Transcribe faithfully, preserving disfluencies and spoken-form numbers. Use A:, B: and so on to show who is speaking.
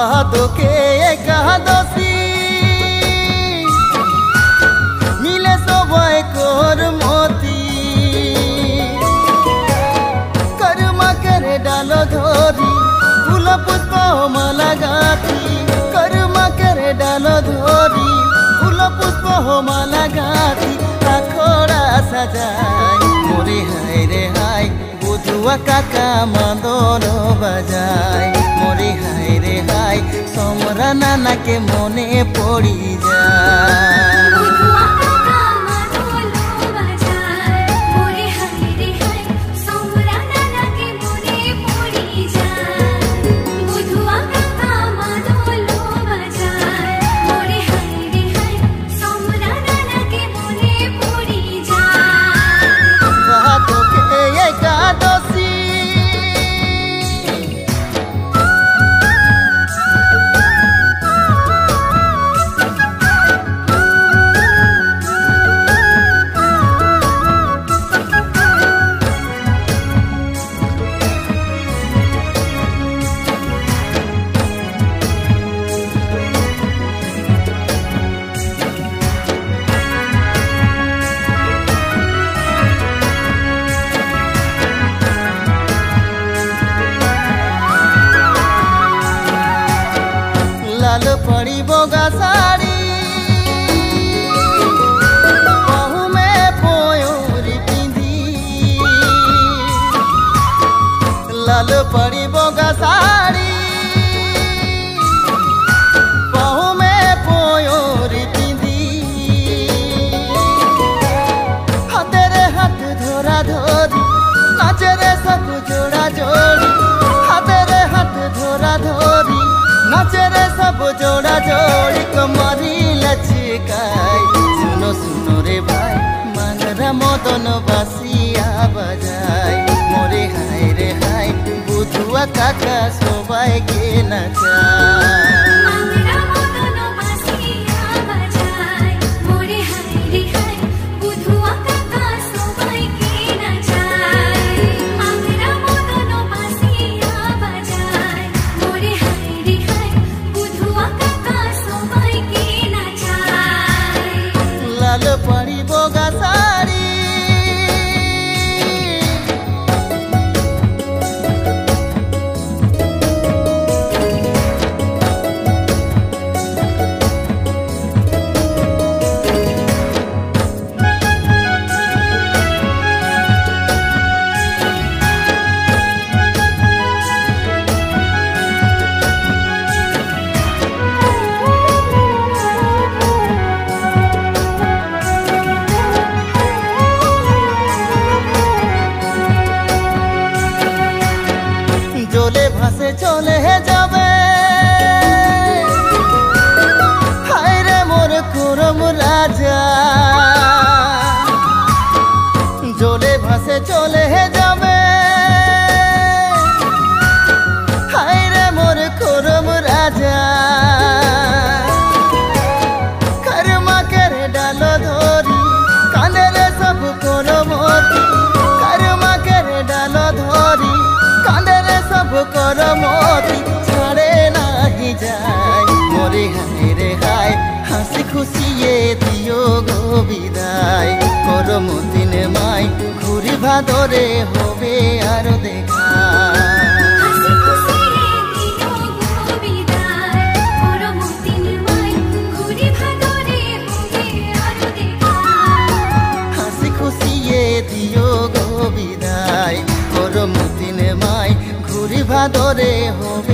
A: ভাদকে একাদশী মিলে সবাই করমতি কর্মা করে ডাল ধরি ফুল পুষ্প মালা গাঁথি কর্মা করে ডাল ধরি ফুল পুষ্প মালা গাঁথি আখড়া সাজাই মোরে হায় রে হায় বুধুয়া কাকা মাদল বাজায় মোরে হায় রে হায় সমরা নানাকে মনে পড়ি যায় लाल पड़ी बोगा साड़ी बहु में पोयोरी पिंधी लाल पड़ी बोगा साड़ी बहु में पोयोरी पिंधी हाथे रे हाथ धरा धरी नाचे रे सब जोड़ा जोड़ी हाथे रे हाथ धरा धरी नाचे रे सब जोड़ा जोड़ी कमरी लचकाई सुनो सुनो रे भाई मांगरा मदन बासिया बजाय मोरे हाय रे हाय बुधुआ काका सबाई के नचाय लाल पड़ी बोगा साड़ी जोले भासे चले जाबे हाय रे मोर कुरम राजा जोले भासे चले जाबे हाय रे मोर कुरम राजा कर्मा करे डाल धरी कांदे रे सब करमती कर्मा करे डाल धरी कांदे रे सब करमती छाड़े नहीं जाए मोरे हाय रे हाय हंसी खुशी ये दियो गो विदाय करमती ने माई घुरी भादरे होबे आरो देखा हंसी खुशी ये दियो गो विदाय करमती ने माई घुरी भादरे होबे